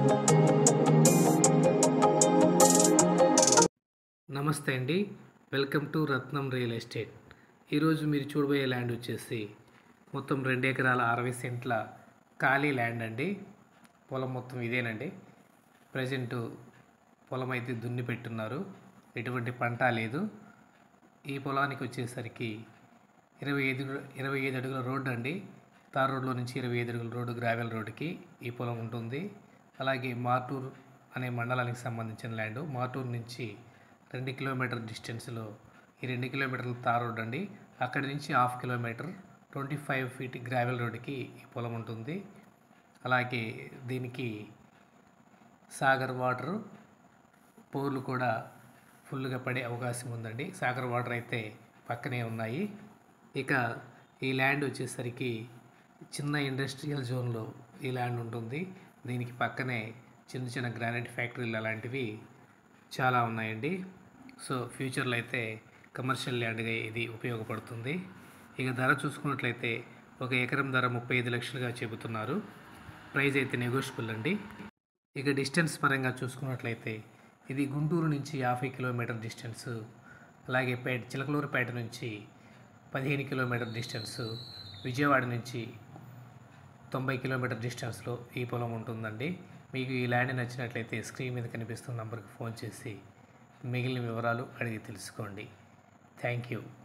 నమస్తే అండి, welcome to Ratnam real estate. ఈరోజు మీరు చూడబోయే ల్యాండ్ వచ్చేసి మొత్తం 2 ఎకరాల 60 సెంట్ల ఖాళీ ల్యాండ్ అండి. పొలం మొత్తం ఇదేనండి. ప్రజెంటు పొలం అయితే దున్ని పెట్టున్నారు, ఎటువంటి పంట లేదు. ఈ పొలానికి వచ్చేసరికి 25 అడుగుల రోడ్డు అండి. తార్ రోడ్లో నుంచి 25 అడుగుల రోడ్డు, గ్రావెల్ రోడ్డుకి ఈ పొలం ఉంటుంది. అలాగే మార్టూర్ అనే మండలానికి సంబంధించిన ల్యాండ్. మార్టూర్ నుంచి 2 కిలోమీటర్ డిస్టెన్స్లో ఈ 2 కిలోమీటర్ల తార్ రోడ్ అండి. అక్కడి నుంచి 1/2 కిలోమీటర్ 25 ఫీట్ గ్రావెల్ రోడ్డుకి ఈ పొలం ఉంటుంది. అలాగే దీనికి సాగర్ వాటర్ పోర్లు కూడా ఫుల్గా పడే అవకాశం ఉందండి. సాగర్ వాటర్ అయితే పక్కనే ఉన్నాయి. ఇక ఈ ల్యాండ్ వచ్చేసరికి చిన్న ఇండస్ట్రియల్ జోన్లో ఈ ల్యాండ్ ఉంటుంది. దీనికి పక్కనే చిన్న చిన్న గ్రానైట్ ఫ్యాక్టరీలు అలాంటివి చాలా ఉన్నాయండి. సో ఫ్యూచర్లో అయితే కమర్షియల్ ల్యాండ్గా ఇది ఉపయోగపడుతుంది. ఇక ధర చూసుకున్నట్లయితే 1 ఎకరం ధర 35 లక్షలుగా చెబుతున్నారు. ప్రైస్ అయితే నెగోషియబుల్ అండి. ఇక డిస్టెన్స్ పరంగా చూసుకున్నట్లయితే ఇది గుంటూరు నుంచి 50 కిలోమీటర్ డిస్టెన్స్, అలాగే చిలకలూరుపేట నుంచి 15 కిలోమీటర్ డిస్టెన్స్, విజయవాడ నుంచి 90 కిలోమీటర్ డిస్టెన్స్లో ఈ పొలం ఉంటుందండి. మీకు ఈ ల్యాండ్ నచ్చినట్లయితే స్క్రీన్ మీద కనిపిస్తున్న నంబర్కి ఫోన్ చేసి మిగిలిన వివరాలు అడిగి తెలుసుకోండి. Thank you.